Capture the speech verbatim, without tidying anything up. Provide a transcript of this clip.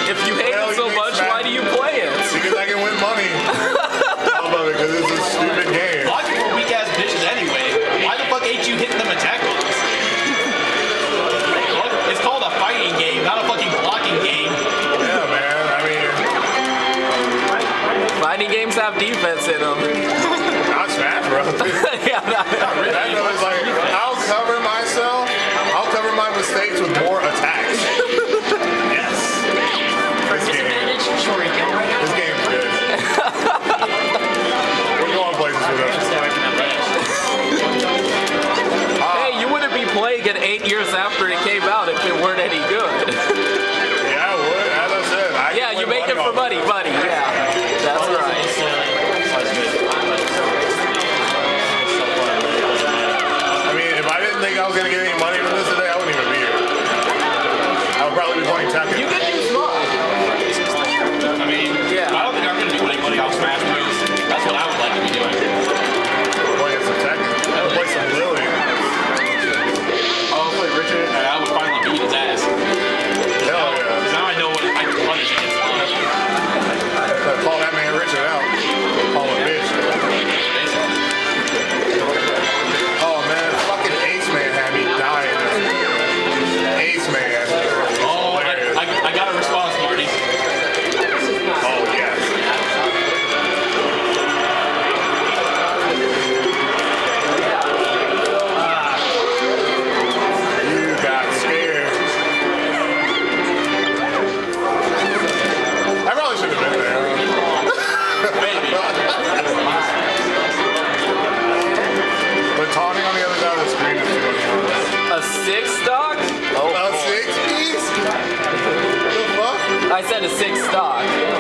If you hate Well, it so you much, smack- why do you play it? Because I can win money. I love it because it's a stupid game. A lot of people are weak ass bitches anyway. Why the fuck ain't you hitting them attack rolls? It's called a fighting game, not a fucking blocking game. Yeah, man. I mean, Fighting games have defense in them. not Smash Bros. Yeah, not, not really. That is like, I'll cover myself. I'll cover my mistakes with more attacks. Yes. This game. This game's good. We're going places with us. Hey, you wouldn't be playing it eight years after it came out if it weren't any good. Yeah, I would. As I said, I Yeah, you make it for money, money. Yeah, that's right. I mean, if I didn't think I was going to get any money from this today, I wouldn't even be here. I would probably be playing Tekken. You can use mod. I mean, Yeah. I don't think I'm gonna be winning money off Smash Bros. That's what I would like to be doing. Playing some Tekken. I'll play some Lily. I'll play Richard, and I would finally beat his ass. Hell yeah. Now I know what I can punish against him. Call that man Richard out. Call him a bitch. Oh man, fucking Ace Man had me dying. Ace Man. Oh, I, I, I got a response, Marty. Oh yes. You got scared. I probably should have been there. Maybe. But taunting on the other side of the screen is too much fun. A six stock? Oh, A six piece? What the fuck? I said a six stock.